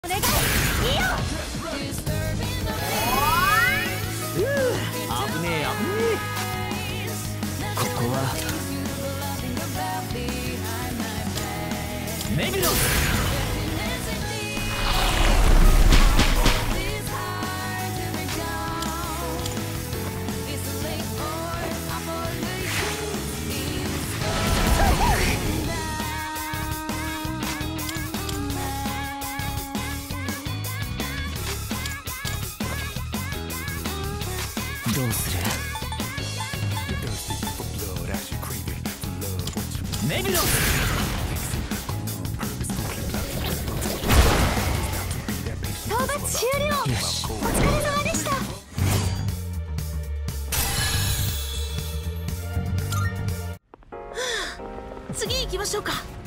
お願いいいよ。 危ねえ危ねえ。ここはネビル。どうする？ネビル。 討伐終了。 よし。 お疲れ様でした。次行きましょうか。